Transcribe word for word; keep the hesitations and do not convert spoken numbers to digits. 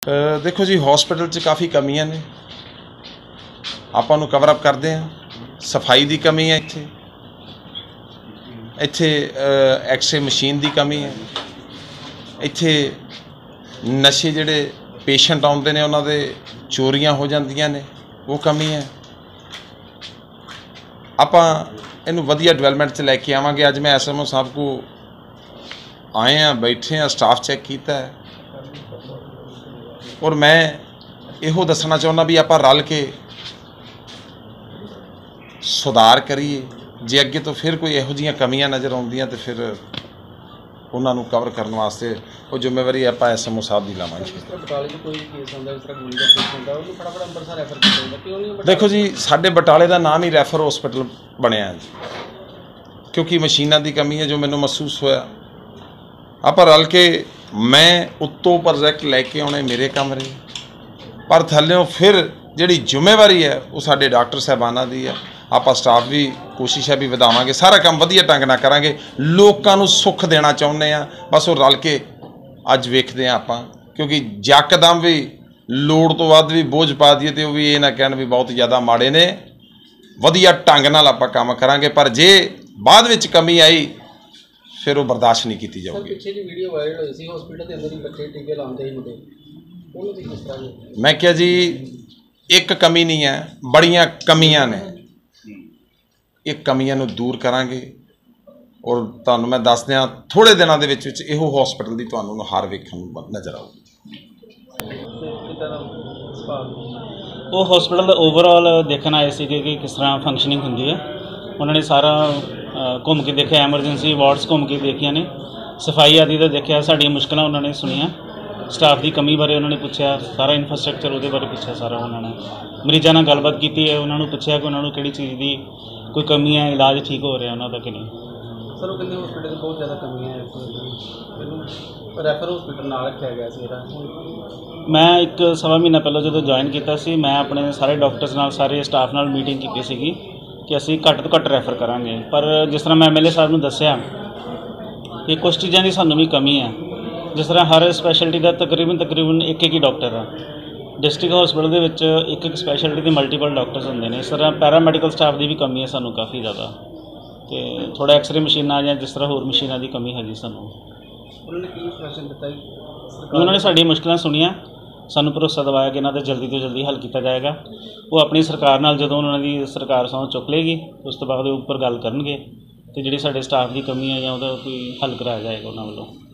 देखो जी, हॉस्पिटल च काफ़ी कमियां ने, ਆਪਾਂ ਨੂੰ कवर अप करते हैं। सफाई की कमी है, इत्थे इत्थे एक्सरे मशीन की कमी है, इत्थे नशे जिहड़े पेशेंट आउंदे ने उन्हां दे चोरियां हो जांदियां ने, वो कमी है। आपां इहनूं वधिया डिवेलपमेंट च लैके आवांगे। अज मैं एस एम ओ साहब को आए हैं, बैठे हैं, स्टाफ चैक किया है, और मैं इहो दसना चाहुंदा भी आपां रल के सुधार करिए। जे अगे तो फिर कोई इहो जिहियां कमियां नज़र आउंदियां तो फिर उन्होंने कवर करने वास्ते वो जिम्मेवारी आपां एस एम ओ साहब की लावांगे। देखो जी, साडे बटाले का नाम ही रैफर हॉस्पिटल बनिया जी, क्योंकि मशीनों की कमी है जो मैनूं महसूस होया। आपां रल के मैं उत्तों प्रोजैक्ट लैके आने मेरे काम रहे, पर थल्लों फिर जिहड़ी जिम्मेवारी है वो साडे डॉक्टर साहबानां दी है। आप स्टाफ भी कोशिश है भी वधावांगे, सारा काम वधिया ढंग नाल करांगे। लोकां नूं सुख देना चाहुंदे आ, बस वो रल के अज वेखदे हैं आपां, क्योंकि यकदम भी लोड़ तो वध भी बोझ पा दईए तो भी ये ना कहण भी बहुत ज़्यादा माड़े ने। वधिया ढंग नाल आपां काम करांगे, पर जे बाद विच कमी आई फिर वो बर्दाश्त नहीं की जाऊगी। मैं क्या जी, एक कमी नहीं है, बड़ियां कमियां ने। एक कमियां नूं दूर करांगे और तुहानूं मैं दस दियां थोड़े दिनों के विच विच इहो हॉस्पिटल की तुहानूं हार वेखण नूं नज़र आऊगी। वो हॉस्पिटल ओवरऑल देखण आए थे कि किस तरह फंक्शनिंग हुंदी है। उन्होंने सारा घूम के देखा, एमरजेंसी वार्ड्स घूम के देखिया ने, सफाई आदि का देखा, साड़ी मुश्किल उन्होंने सुनिया, स्टाफ की कमी बारे उन्होंने पूछा, सारा इंफ्रास्ट्रक्चर वो बारे पूछा, सारा उन्होंने मरीजों नाल गलबात की है, उन्होंने पूछा कि उन्होंने किहड़ी चीज़ की कोई कमी है, इलाज ठीक हो रहा उन्होंने कि नहीं। सर वो कहते हॉस्पिटल में बहुत ज़्यादा कमी है, रैफर हॉस्पिटल ना रखा गया सी। मैं एक सवा महीना पहले जो ज्वाइन किया सी, मैं अपने सारे डॉक्टर्स नाल सारे स्टाफ नाल मीटिंग की सी कि असीं घੱਟ तो घੱਟ रैफर करांगे। पर जिस तरह मैं एम एल ए साहब नूं दस्सिया कि कुछ चीज़ों की सानूं भी कमी है। जिस तरह हर स्पैशलिटी का तकरीबन तकरीबन एक एक ही डॉक्टर है। डिस्ट्रिक्ट हॉस्पिटल के विच एक एक स्पैशलिटी के मल्टीपल डॉक्टर्स होंगे ने। इस तरह पैरामैडिकल स्टाफ की भी कमी है सानूं काफ़ी ज़्यादा, तो थोड़ा एक्सरे मशीनां या जिस तरह होर मशीनां की कमी है जी सानूं। उन्होंने साड़ी मुश्किलें सुनिया, सानूं भरोसा दवाया कि इन्हां दा जल्दी तो जल्दी हल किया जाएगा। वो अपनी सरकार नाल जदों उन्हां दी सरकार सौं चुक लेगी उस तो बाद उपर गल करनगे, तो जिहड़ी साडे स्टाफ की कमी है या उहदा कोई हल कराया जाएगा उन्हां वल्लों।